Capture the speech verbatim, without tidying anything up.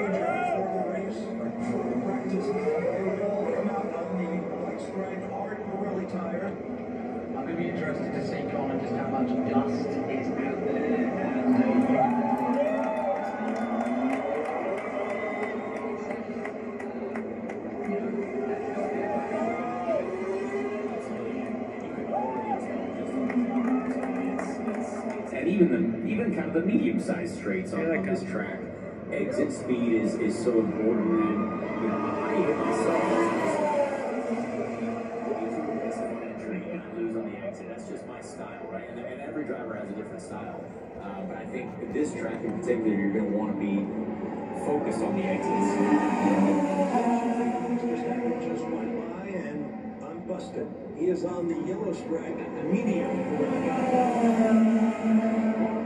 I'm going to be interested to see, Colin, just how much dust is out there. And even the even kind of the medium-sized straights on, on this track, exit speed is is so important. And you know, I hit myself. Lose on the exit. That's just my style, right? And, and every driver has a different style. Uh, but I think with this track in particular, you're going to want to be focused on the exits. Just went by and unbusted. He is on the yellow stripe, medium.